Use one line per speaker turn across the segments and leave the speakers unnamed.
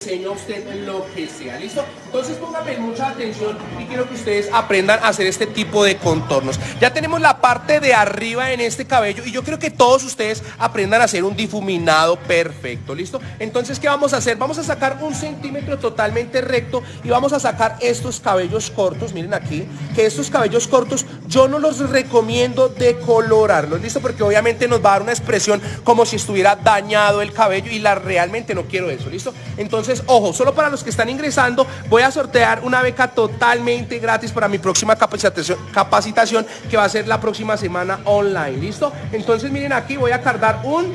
enseño a usted lo que sea, ¿listo? Entonces pónganme mucha atención y quiero que ustedes aprendan a hacer este tipo de contornos. Ya tenemos la parte de arriba en este cabello y yo quiero que todos ustedes aprendan a hacer un difuminado perfecto, ¿listo? Entonces, ¿qué vamos a hacer? Vamos a sacar 1 centímetro totalmente recto y vamos a sacar estos cabellos cortos, miren aquí, que estos cabellos cortos yo no los recomiendo decolorarlos, ¿listo? Porque obviamente nos va a dar una expresión como si estuviera dañado el cabello y realmente no quiero eso, ¿listo? Entonces, ojo, solo para los que están ingresando, voy a sortear una beca totalmente gratis para mi próxima capacitación que va a ser la próxima semana online, ¿listo? Entonces, miren aquí, voy a cargar un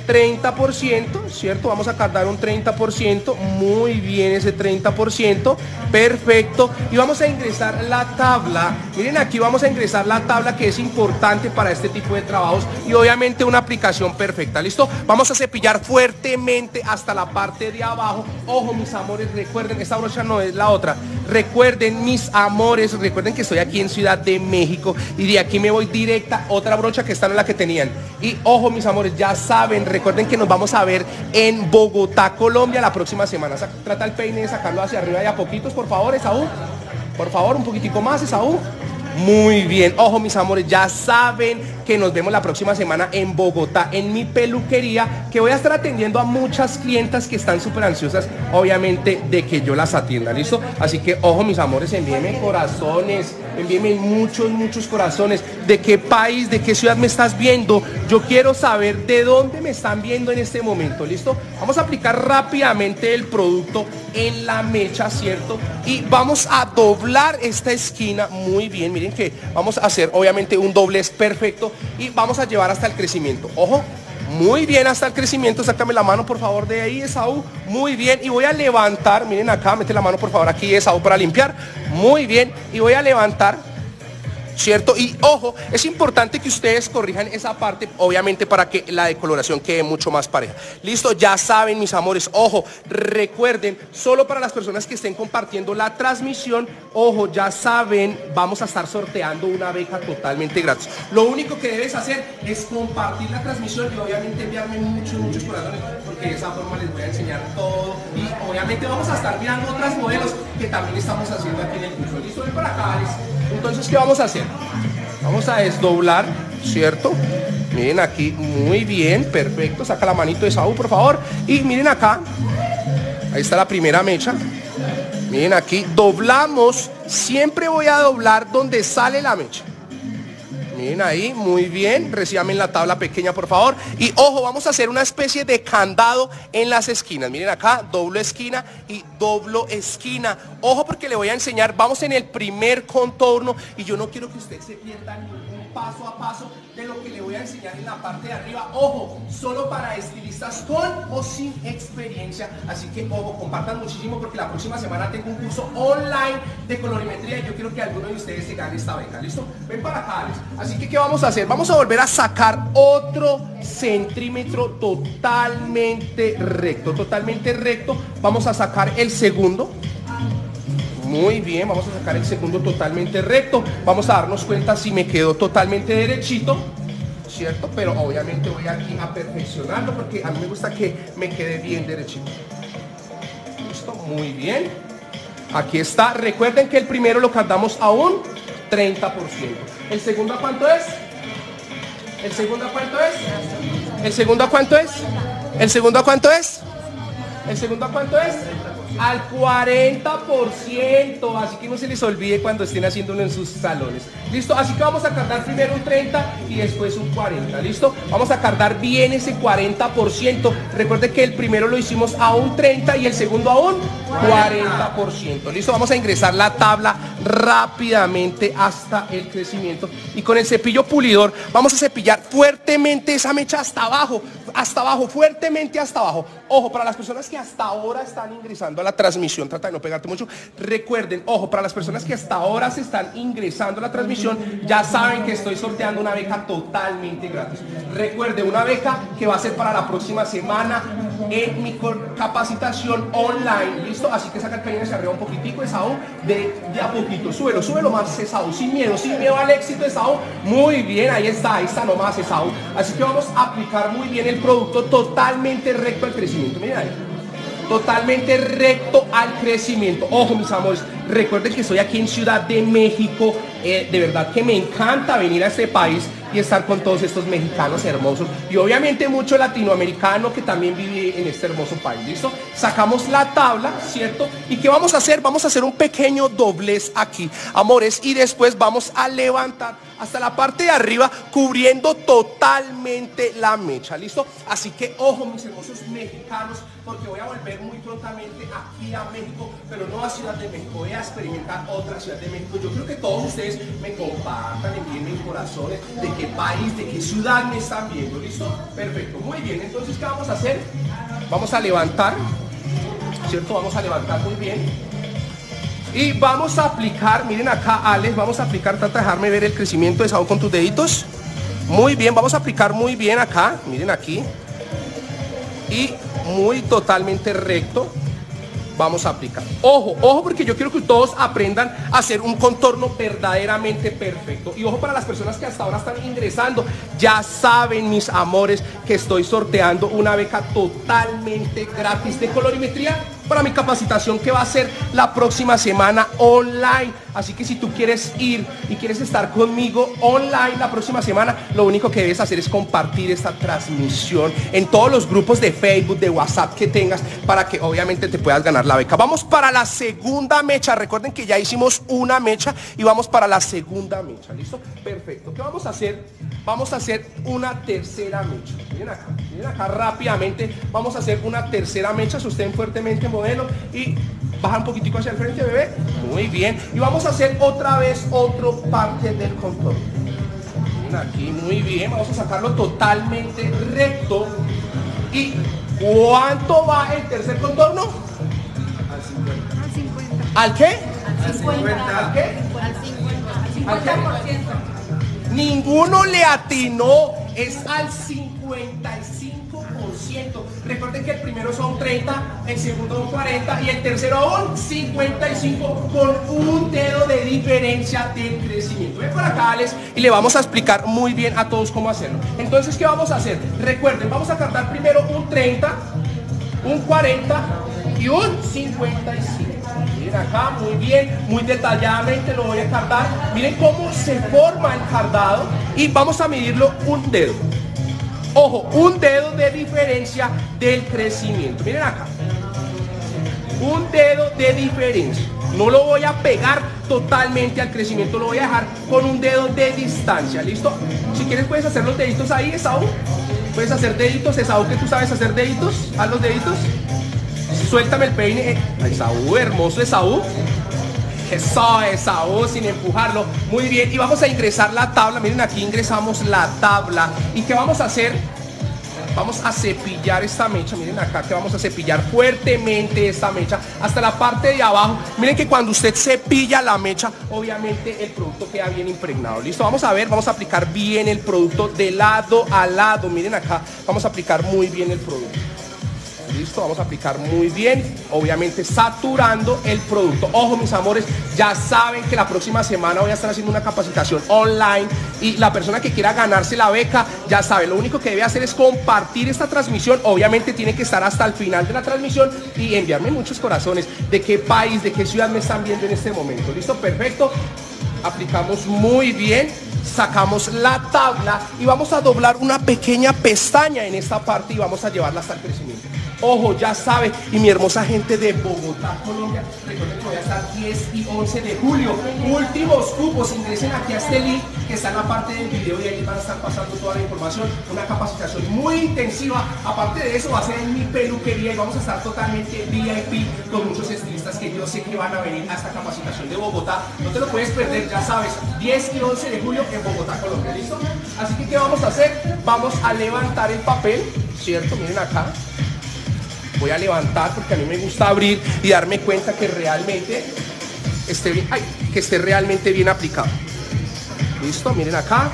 30%, ¿cierto? Vamos a cargar un 30%, muy bien ese 30%, perfecto. Y vamos a ingresar la tabla, miren aquí vamos a ingresar la tabla que es importante para este tipo de trabajos y obviamente una aplicación perfecta, ¿listo? Vamos a cepillar fuertemente hasta la parte de abajo. Ojo, mis amores, recuerden, esta brocha no es la otra. Recuerden, mis amores, recuerden que estoy aquí en Ciudad de México y de aquí me voy directa, otra brocha que esta no es la que tenían. Y ojo, mis amores, ya saben, recuerden que nos vamos a ver en Bogotá, Colombia, la próxima semana. Trata el peine de sacarlo hacia arriba y a poquitos, por favor, Esaú. Por favor, un poquitico más, Esaú. Muy bien, ojo mis amores, ya saben que nos vemos la próxima semana en Bogotá, en mi peluquería, que voy a estar atendiendo a muchas clientas que están súper ansiosas, obviamente, de que yo las atienda, ¿listo? Así que, ojo mis amores, envíenme corazones, envíenme muchos corazones. ¿De qué país, de qué ciudad me estás viendo? Yo quiero saber de dónde me están viendo en este momento, ¿listo? Vamos a aplicar rápidamente el producto en la mecha, ¿cierto? Y vamos a doblar esta esquina muy bien, miren que vamos a hacer obviamente un doblez perfecto y vamos a llevar hasta el crecimiento. Ojo, muy bien hasta el crecimiento. Sácame la mano por favor de ahí, Esaú. Muy bien, y voy a levantar, miren acá, mete la mano por favor aquí, Esaú, para limpiar. Muy bien, y voy a levantar, ¿cierto? Y ojo, es importante que ustedes corrijan esa parte, obviamente para que la decoloración quede mucho más pareja. Listo, ya saben mis amores, ojo, recuerden, solo para las personas que estén compartiendo la transmisión, ojo, ya saben, vamos a estar sorteando una beca totalmente gratis. Lo único que debes hacer es compartir la transmisión y obviamente enviarme muchos corazones, porque de esa forma les voy a enseñar todo y obviamente vamos a estar mirando otras modelos que también estamos haciendo aquí en el curso. Listo, ven para acá, Alex. Entonces, ¿qué vamos a hacer? Vamos a desdoblar, ¿cierto? Miren aquí, muy bien, perfecto. Saca la manito de Saúl, por favor. Y miren acá, ahí está la primera mecha. Miren aquí, doblamos. Siempre voy a doblar donde sale la mecha. Miren ahí, muy bien. Recíbame en la tabla pequeña, por favor. Y ojo, vamos a hacer una especie de candado en las esquinas. Miren acá, doblo esquina y doblo esquina. Ojo porque le voy a enseñar, vamos en el primer contorno y yo no quiero que usted se pierda ningún paso a paso de lo que le voy a enseñar en la parte de arriba. Ojo, solo para estilistas con o sin experiencia. Así que ojo, compartan muchísimo porque la próxima semana tengo un curso online de colorimetría y yo quiero que alguno de ustedes se gane esta beca. ¿Listo? Ven para acá, Alex. Así que ¿qué vamos a hacer? Vamos a volver a sacar otro centímetro totalmente recto. Vamos a sacar el segundo. Muy bien, vamos a sacar el segundo totalmente recto. Vamos a darnos cuenta si me quedó totalmente derechito, ¿cierto? Pero obviamente voy aquí a perfeccionarlo porque a mí me gusta que me quede bien derechito. Listo, muy bien. Aquí está. Recuerden que el primero lo cargamos a un 30%. ¿El segundo a cuánto es? ¿El segundo a cuánto es? ¿El segundo a cuánto es? ¿El segundo a cuánto es? ¿El segundo a cuánto es? Al 40%, así que no se les olvide cuando estén haciéndolo en sus salones. ¿Listo? Así que vamos a cargar primero un 30 y después un 40, ¿listo? Vamos a cargar bien ese 40%. Recuerde que el primero lo hicimos a un 30 y el segundo a un 40%. ¿Listo? Vamos a ingresar la tabla rápidamente hasta el crecimiento y con el cepillo pulidor vamos a cepillar fuertemente esa mecha hasta abajo, fuertemente hasta abajo. Ojo, para las personas que hasta ahora están ingresando a la transmisión, trata de no pegarte mucho. Recuerden, ojo, para las personas que hasta ahora se están ingresando a la transmisión, ya saben que estoy sorteando una beca totalmente gratis. Recuerden, una beca que va a ser para la próxima semana en mi capacitación online. ¿Listo? Así que saca el peine hacia arriba un poquitico, Esaú, de a poquito. Súbelo más, Esaú, sin miedo al éxito, Esaú. Muy bien, ahí está nomás, Esaú. Así que vamos a aplicar muy bien el producto totalmente recto al crecimiento. Miren ahí. totalmente recto al crecimiento. Ojo, mis amores, recuerden que estoy aquí en Ciudad de México. De verdad que me encanta venir a este país y estar con todos estos mexicanos hermosos y obviamente mucho latinoamericano que también vive en este hermoso país. ¿Listo? Sacamos la tabla, ¿cierto? ¿Y qué vamos a hacer? Vamos a hacer un pequeño doblez aquí, amores, y después vamos a levantar hasta la parte de arriba, cubriendo totalmente la mecha. ¿Listo? Así que ojo, mis hermosos mexicanos, porque voy a volver muy prontamente aquí a México, pero no a Ciudad de México, voy a experimentar otra Ciudad de México. Yo creo que todos ustedes me compartan, envíenme corazones de qué país, de qué ciudad me están viendo. ¿Listo? Perfecto, muy bien. Entonces, ¿qué vamos a hacer? Vamos a levantar, ¿cierto? Vamos a levantar muy bien. Y vamos a aplicar, miren acá, Alex, vamos a aplicar, trata de dejarme ver el crecimiento de Saúl con tus deditos. Muy bien, vamos a aplicar muy bien acá, miren aquí. Y muy totalmente recto vamos a aplicar. Ojo, ojo, porque yo quiero que todos aprendan a hacer un contorno verdaderamente perfecto. Y ojo para las personas que hasta ahora están ingresando, ya saben, mis amores, que estoy sorteando una beca totalmente gratis de colorimetría para mi capacitación que va a ser la próxima semana online. Así que si tú quieres ir y quieres estar conmigo online la próxima semana, lo único que debes hacer es compartir esta transmisión en todos los grupos de Facebook, de WhatsApp que tengas, para que obviamente te puedas ganar la beca. Vamos para la segunda mecha. Recuerden que ya hicimos una mecha y vamos para la segunda mecha. ¿Listo? Perfecto. ¿Qué vamos a hacer? Vamos a hacer una tercera mecha. Miren acá rápidamente. Vamos a hacer una tercera mecha. Sostén fuertemente, modelo, y baja un poquitico hacia el frente, bebé. Muy bien. Y vamos a hacer otra vez otro parte del contorno. Miren aquí, muy bien. Vamos a sacarlo totalmente recto. ¿Y cuánto va el tercer contorno?
Al 50. Al 50.
¿Al qué?
Al 50.
¿Al qué?
Al 50%.
Ninguno le atinó, es al 55%. Recuerden que el primero son 30, el segundo son 40 y el tercero aún 55, con un dedo de diferencia del crecimiento. Ven por acá, Alex, y le vamos a explicar muy bien a todos cómo hacerlo. Entonces, ¿qué vamos a hacer? Recuerden, vamos a cantar primero un 30, un 40 y un 55. Miren acá, muy bien, muy detalladamente lo voy a cardar. Miren cómo se forma el cardado y vamos a medirlo un dedo. Ojo, un dedo de diferencia del crecimiento. Miren acá, un dedo de diferencia. No lo voy a pegar totalmente al crecimiento, lo voy a dejar con un dedo de distancia. ¿Listo? Si quieres puedes hacer los deditos ahí, Esaú. Puedes hacer deditos, Esaú, que tú sabes hacer deditos. Haz los deditos. Suéltame el peine. Esaú, hermoso Esaú. Eso, Esaú, sin empujarlo. Muy bien, y vamos a ingresar la tabla. Miren, aquí ingresamos la tabla. ¿Y qué vamos a hacer? Vamos a cepillar esta mecha. Miren acá que vamos a cepillar fuertemente esta mecha hasta la parte de abajo. Miren que cuando usted cepilla la mecha, obviamente el producto queda bien impregnado. Listo, vamos a ver, vamos a aplicar bien el producto de lado a lado. Miren acá, vamos a aplicar muy bien el producto. Listo, vamos a aplicar muy bien, obviamente saturando el producto. Ojo, mis amores, ya saben que la próxima semana voy a estar haciendo una capacitación online y la persona que quiera ganarse la beca, ya sabe, lo único que debe hacer es compartir esta transmisión. Obviamente tiene que estar hasta el final de la transmisión y enviarme muchos corazones de qué país, de qué ciudad me están viendo en este momento. Listo, perfecto. Aplicamos muy bien, sacamos la tabla y vamos a doblar una pequeña pestaña en esta parte y vamos a llevarla hasta el crecimiento. Ojo, ya sabe, y mi hermosa gente de Bogotá, Colombia, recuerden que voy a estar 10 y 11 de julio. Últimos cupos, ingresen aquí a este link que está en la parte del video y ahí van a estar pasando toda la información. Una capacitación muy intensiva. Aparte de eso, va a ser en mi peluquería y vamos a estar totalmente VIP con muchos estilistas que yo sé que van a venir a esta capacitación de Bogotá. No te lo puedes perder, ya sabes, 10 y 11 de julio en Bogotá, Colombia. ¿Listo? Así que, ¿qué vamos a hacer? Vamos a levantar el papel, ¿cierto? Miren acá. Voy a levantar porque a mí me gusta abrir y darme cuenta que realmente esté bien, que esté realmente bien aplicado. Listo, miren acá,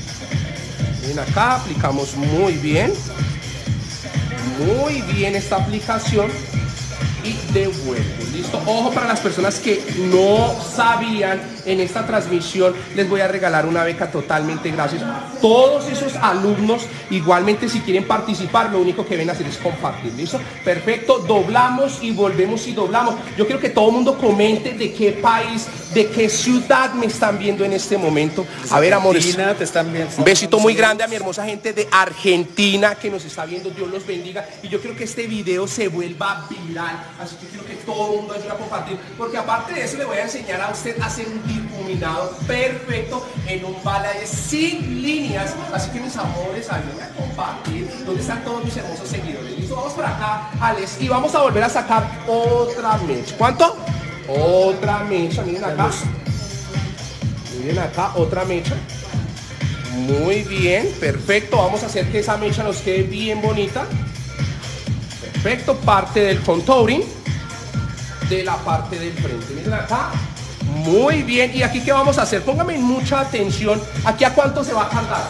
aplicamos muy bien esta aplicación y devuelvo. Listo, ojo para las personas que no sabían, en esta transmisión les voy a regalar una beca totalmente gratis. Todos esos alumnos, igualmente si quieren participar, lo único que deben hacer es compartir. ¿Listo? Perfecto, doblamos y volvemos y doblamos. Yo quiero que todo el mundo comente de qué país, de qué ciudad me están viendo en este momento. A ver, amores,
te están viendo.
un besito muy grande a mi hermosa gente de Argentina que nos está viendo. Dios los bendiga. Y yo quiero que este video se vuelva viral. Así que quiero que todo el mundo ayude a compartir. Porque aparte de eso le voy a enseñar a usted a hacer un difuminado perfecto en un balayage sin líneas. Así que mis amores, ayúdenme a compartir. ¿Dónde están todos mis hermosos seguidores? Listo, vamos por acá, Alex. Y vamos a volver a sacar otra mecha. ¿Cuánto? Otra mecha. Miren acá. Miren acá, otra mecha. Muy bien, perfecto. Vamos a hacer que esa mecha nos quede bien bonita. Perfecto, parte del contouring de la parte del frente. Miren acá. Muy bien. ¿Y aquí qué vamos a hacer? Póngame mucha atención. ¿Aquí a cuánto se va a cargar?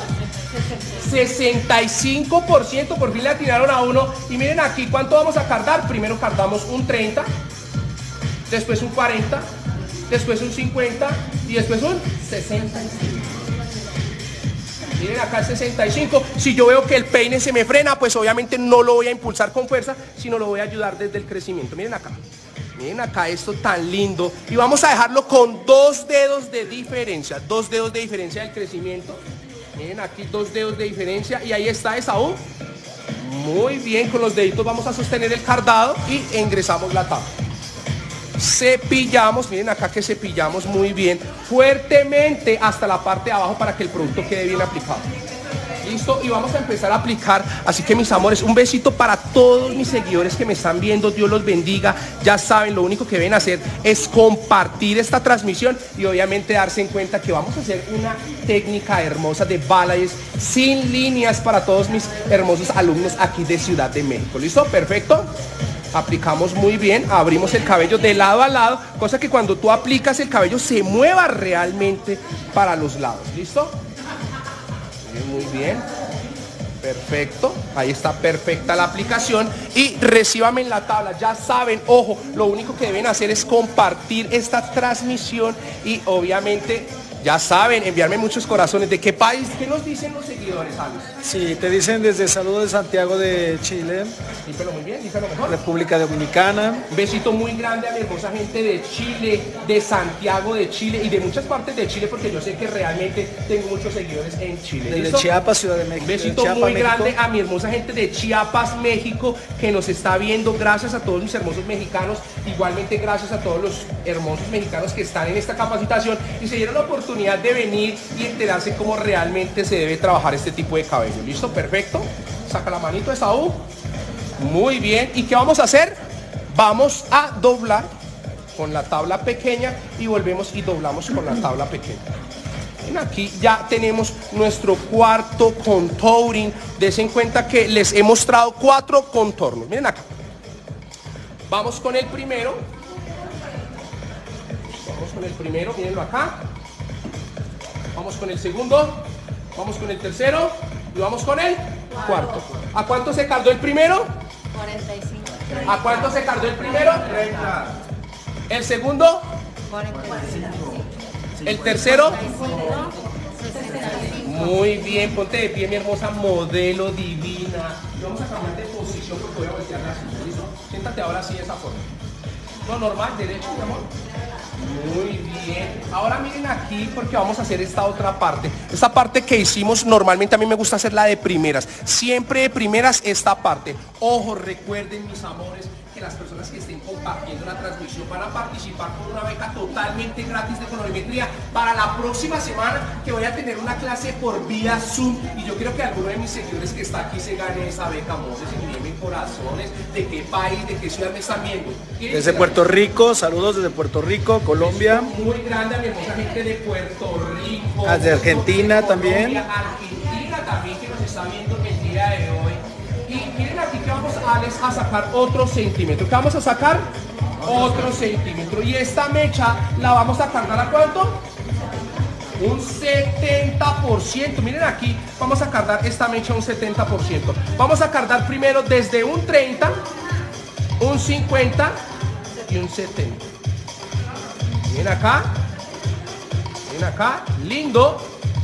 65%. Por fin le atinaron a uno. Y miren aquí cuánto vamos a cargar. Primero cargamos un 30. Después un 40. Después un 50. Y después un 65. Miren acá el 65. Si yo veo que el peine se me frena, pues obviamente no lo voy a impulsar con fuerza, sino lo voy a ayudar desde el crecimiento. Miren acá. Miren acá esto tan lindo. Y vamos a dejarlo con 2 dedos de diferencia. 2 dedos de diferencia del crecimiento. Miren aquí 2 dedos de diferencia. Y ahí está Esaú. Muy bien, con los deditos vamos a sostener el cardado y ingresamos la tapa. Cepillamos, miren acá que cepillamos muy bien, fuertemente hasta la parte de abajo para que el producto quede bien aplicado. Listo, y vamos a empezar a aplicar. Así que mis amores, un besito para todos mis seguidores que me están viendo. Dios los bendiga. Ya saben, lo único que deben hacer es compartir esta transmisión y obviamente darse en cuenta que vamos a hacer una técnica hermosa de balayage sin líneas para todos mis hermosos alumnos aquí de Ciudad de México. ¿Listo? Perfecto. Aplicamos muy bien, abrimos el cabello de lado a lado, cosa que cuando tú aplicas el cabello se mueva realmente para los lados. ¿Listo? Muy bien. Perfecto. Ahí está perfecta la aplicación. Y recíbame en la tabla. Ya saben, ojo, lo único que deben hacer es compartir esta transmisión y obviamente... Ya saben, enviarme muchos corazones. ¿De qué país? ¿Qué nos dicen los seguidores, Alex?
Sí, te dicen desde Saludos de Santiago de Chile.
Díselo muy bien, díselo mejor.
República Dominicana.
Un besito muy grande a mi hermosa gente de Chile, de Santiago de Chile y de muchas partes de Chile, porque yo sé que realmente tengo muchos seguidores en Chile.
Desde
¿Listo?
Chiapas, Ciudad de México.
Un besito
Chiapas,
muy
México.
grande a mi hermosa gente de Chiapas, México, que nos está viendo. Gracias a todos mis hermosos mexicanos. Igualmente gracias a todos los hermosos mexicanos que están en esta capacitación y se dieron la oportunidad de venir y enterarse cómo realmente se debe trabajar este tipo de cabello. ¿Listo? Perfecto. Saca la manito de Saúl. Muy bien. ¿Y qué vamos a hacer? Vamos a doblar con la tabla pequeña y volvemos y doblamos con la tabla pequeña. Aquí ya tenemos nuestro cuarto contouring. Desen cuenta que les he mostrado 4 contornos. Miren acá. Vamos con el primero. Vamos con el primero, mírenlo acá. Vamos con el segundo. Vamos con el tercero. Y vamos con el cuarto. ¿A cuánto se tardó el primero?
45.
¿A cuánto se tardó el primero?
30.
¿El segundo?
45.
¿El tercero?
62.
Muy bien, ponte de pie, mi hermosa modelo divina. Y vamos a cambiar de posición porque voy a voltear la silla. ¿Listo? Siéntate ahora así de esa forma. No, normal, derecho, mi amor. Muy bien. Ahora miren aquí porque vamos a hacer esta otra parte. Esta parte que hicimos normalmente a mí me gusta hacerla de primeras. Siempre de primeras esta parte. Ojo, recuerden mis amores que las personas que estén compartiendo la transmisión van a participar con una beca totalmente gratis de colorimetría para la próxima semana, que voy a tener una clase por vía Zoom y yo quiero que alguno de mis seguidores que está aquí se gane esa beca. Amores, envíenme corazones. ¿De qué país, de qué ciudad me están viendo?
Desde Puerto Rico, saludos desde Puerto Rico, Colombia.
Muy grande a mi hermosa gente de Puerto Rico.
De Argentina
de
también.
Colombia, Argentina también, que nos está viendo el día de hoy. Y miren aquí que vamos a sacar otro centímetro. ¿Qué vamos a sacar? Otro centímetro. Y esta mecha la vamos a cargar ¿a cuánto? Un 70%. Miren aquí, vamos a cargar esta mecha un 70%. Vamos a cargar primero desde un 30, un 50 aquí un 70. Miren acá, lindo.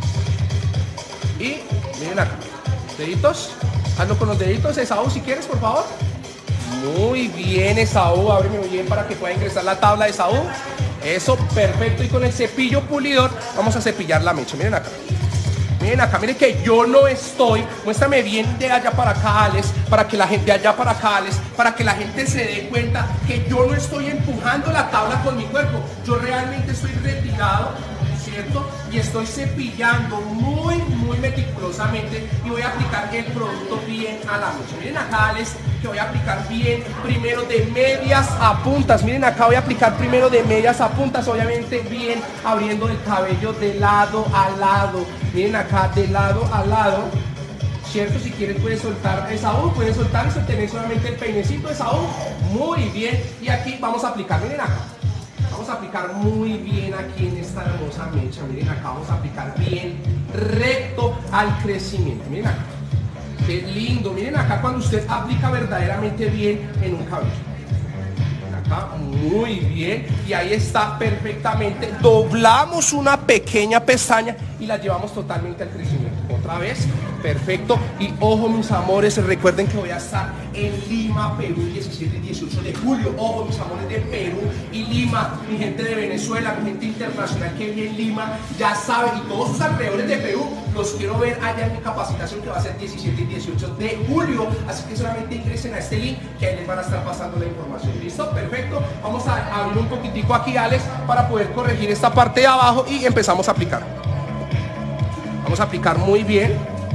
Y miren acá, deditos, hazlo con los deditos, Esaú, si quieres, por favor. Muy bien, Esaú, ábreme bien para que pueda ingresar la tabla de Esaú. Eso, perfecto, y con el cepillo pulidor vamos a cepillar la mecha, miren acá. Miren acá, miren que yo no estoy, muéstrame bien de allá para acá, Alex, para que la gente de allá para acá, Alex, para que la gente se dé cuenta que yo no estoy empujando la tabla con mi cuerpo, yo realmente estoy retirado, ¿cierto? Y estoy cepillando muy meticulosamente y voy a aplicar el producto bien a la mecha. Miren acá, Alex, que voy a aplicar bien primero de medias a puntas. Miren acá, voy a aplicar primero de medias a puntas, obviamente bien abriendo el cabello de lado a lado. Miren acá, de lado a lado, ¿cierto? Si quieren pueden soltar Esaú, pueden soltar y sostener solamente el peinecito de Esaú. Muy bien, y aquí vamos a aplicar, miren acá. Vamos a aplicar muy bien aquí en esta hermosa mecha. Miren acá, vamos a aplicar bien recto al crecimiento. Miren acá, qué lindo. Miren acá cuando usted aplica verdaderamente bien en un cabello. Miren acá, muy bien. Y ahí está perfectamente. Doblamos una pequeña pestaña y la llevamos totalmente al crecimiento. Otra vez, perfecto. Y ojo, mis amores, recuerden que voy a estar en Lima, Perú, 17 y 18 de julio. Ojo, mis amores de Perú y Lima, mi gente de Venezuela, mi gente internacional que vive en Lima, ya saben, y todos sus alrededores de Perú, los quiero ver allá en mi capacitación que va a ser 17 y 18 de julio. Así que solamente ingresen a este link que ahí les van a estar pasando la información. ¿Listo? Perfecto. Vamos a abrir un poquitico aquí, Alex, para poder corregir esta parte de abajo y empezamos a aplicar. Vamos a aplicar muy bien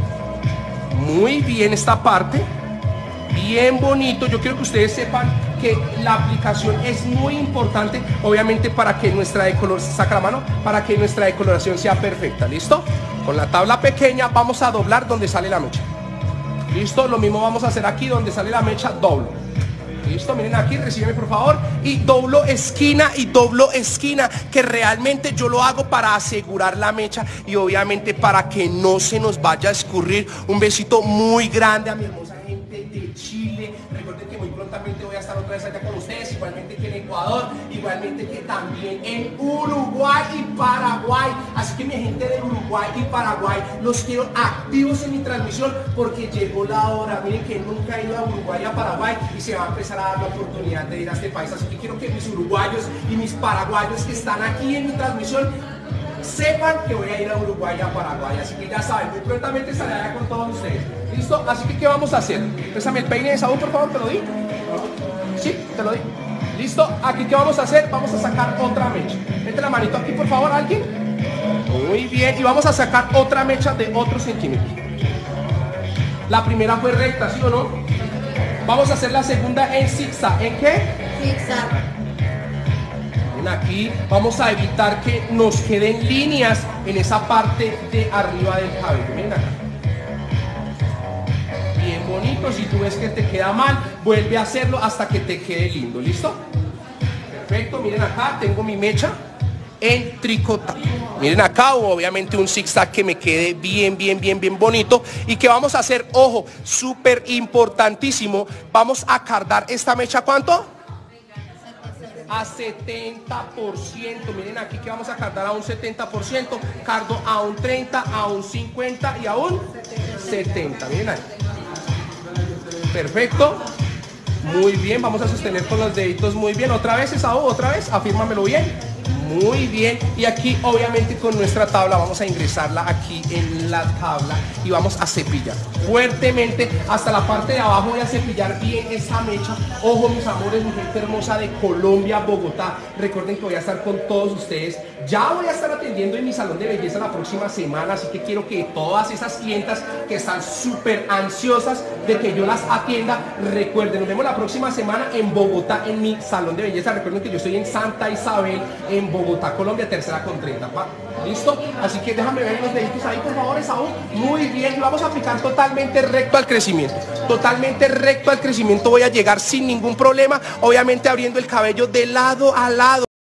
esta parte, bien bonito. Yo quiero que ustedes sepan que la aplicación es muy importante, obviamente, para que nuestra decoloración, saca la mano, para que nuestra decoloración sea perfecta. ¿Listo? Con la tabla pequeña vamos a doblar donde sale la mecha. ¿Listo? Lo mismo vamos a hacer aquí donde sale la mecha, doblo. Listo, miren aquí, recíbeme por favor. Y doblo esquina, que realmente yo lo hago para asegurar la mecha y obviamente para que no se nos vaya a escurrir. Un besito muy grande a mi hermosa gente de Chile. Recuerden que muy prontamente voy a estar otra vez allá con ustedes, igualmente que en Ecuador, igualmente que también en Uruguay y Paraguay. Así que mi gente de Uruguay y Paraguay, los quiero activos en mi transmisión porque llegó la hora. Miren que nunca he ido a Uruguay y a Paraguay y se va a empezar a dar la oportunidad de ir a este país. Así que quiero que mis uruguayos y mis paraguayos que están aquí en mi transmisión sepan que voy a ir a Uruguay y a Paraguay. Así que ya saben, muy prontamente estaré allá con todos ustedes. ¿Listo? Así que ¿qué vamos a hacer? Pésame el peine de Saúl, por favor, ¿te lo di? Sí, te lo di. ¿Listo? Aquí ¿qué vamos a hacer? Vamos a sacar otra mecha. Mete la manito aquí, por favor, alguien. Muy bien. Y vamos a sacar otra mecha de otro centímetro. La primera fue recta, ¿sí o no? Vamos a hacer la segunda en zigzag. ¿En qué?
Zigzag.
Aquí vamos a evitar que nos queden líneas en esa parte de arriba del cabello. Miren acá. Bien bonito. Si tú ves que te queda mal, vuelve a hacerlo hasta que te quede lindo. ¿Listo? Perfecto. Miren acá, tengo mi mecha en tricotado. Miren acá, obviamente un zigzag que me quede bien bonito. Y que vamos a hacer, ojo, súper importantísimo. Vamos a cardar esta mecha, ¿cuánto? A 70%. Miren aquí que vamos a cardar a un 70%, cardo a un 30, a un 50 y a un 70. Miren ahí. Perfecto. Muy bien, vamos a sostener con los deditos muy bien. Otra vez, Esaú, otra vez, afírmamelo bien. Muy bien, y aquí obviamente con nuestra tabla vamos a ingresarla aquí en la tabla y vamos a cepillar fuertemente hasta la parte de abajo. Voy a cepillar bien esa mecha. Ojo, mis amores, mi gente hermosa de Colombia, Bogotá, recuerden que voy a estar con todos ustedes. Ya voy a estar atendiendo en mi salón de belleza la próxima semana, así que quiero que todas esas clientas que están súper ansiosas de que yo las atienda, recuerden, nos vemos la próxima semana en Bogotá en mi salón de belleza. Recuerden que yo estoy en Santa Isabel, en Bogotá, Colombia, tercera con 30. ¿Listo? Así que déjame ver los deditos ahí, por favor, Esaú. Muy bien, y vamos a aplicar totalmente recto al crecimiento. Totalmente recto al crecimiento voy a llegar sin ningún problema, obviamente abriendo el cabello de lado a lado.